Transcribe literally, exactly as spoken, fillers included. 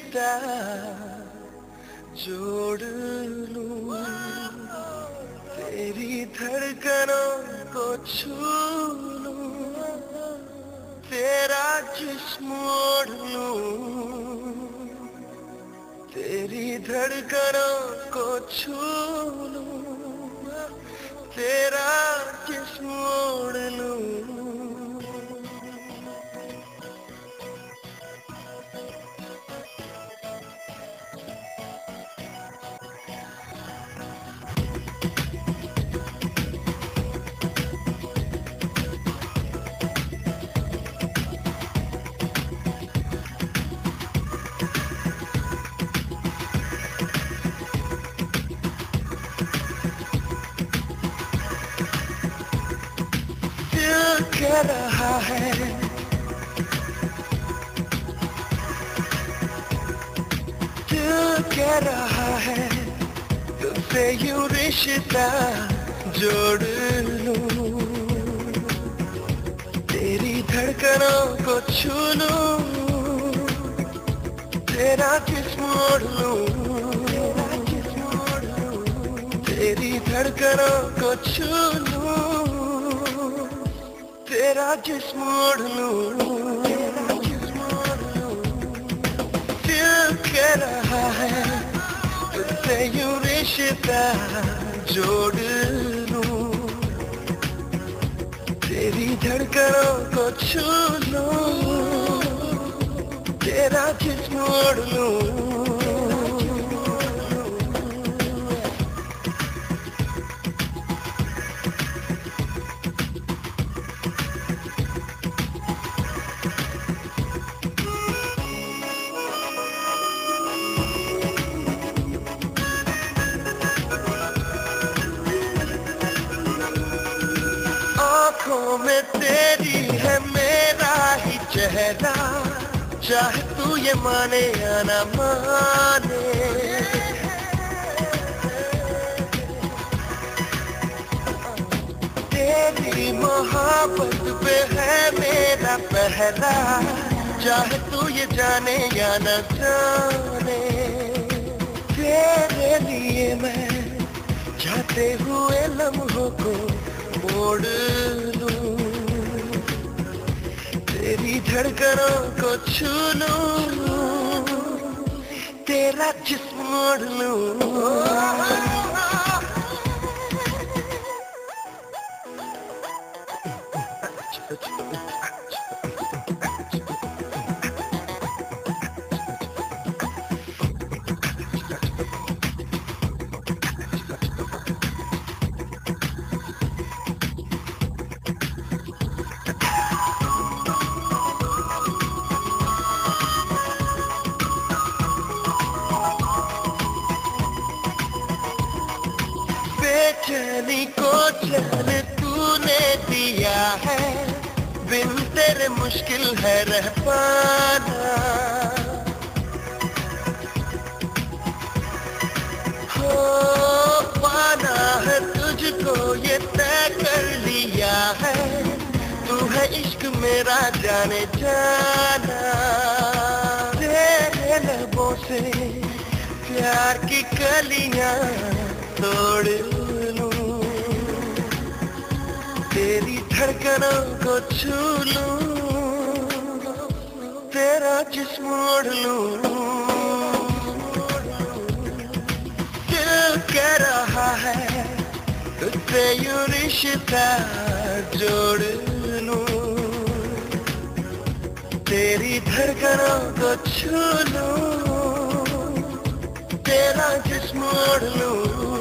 रिश्ता जोड़ लूं, तेरी धड़कनों को छू लूं, तेरा जिस्म ओढ़ लूं, तेरी धड़कनों को छू लूं, तेरा जिस्म ओढ़ लूं। दिल कह रहा है दिल कह रहा है तुझसे यूं रिश्ता जोड़ लूं, तेरी धड़कनों को छू लूं, तेरा जिस्म ओढ़ लूं, तेरी धड़कनों को छू लूं, तेरा जिस्म ओढ़ लूं। दिल कह रहा है तुझसे यूं रिश्ता जोड़ लूं, तेरी धड़कनों को छू लूं, तेरा जिस्म ओढ़ लूं। आँखों में तेरी है मेरा ही चेहरा, चाहे तू ये माने या ना माने। तेरी मोहब्बत पे है मेरा पहरा, चाहे तू ये जाने या न जाने। तेरे लिए मैं जाते हुए लम्हों को मोड़ लूं, तेरी धड़कनों को छू लूं, तेरा जिस्म ओढ़ लूं। बेचैनी को चैन तूने दिया है, बिन तेरे मुश्किल है रह पाना। हो पाना है तुझको ये तय कर लिया है, तू है इश्क मेरा जाने जाना। तेरे लबों से प्यार की कलियां तोड़ लूं, तेरी धड़कनों को छू लूं, तेरा जिस्म ओढ़ लूं। दिल कह रहा है तुझसे यूं रिश्ता जोड़ लूं, तेरी धड़कनों को छू लूं, तेरा जिस्म ओढ़ लूं।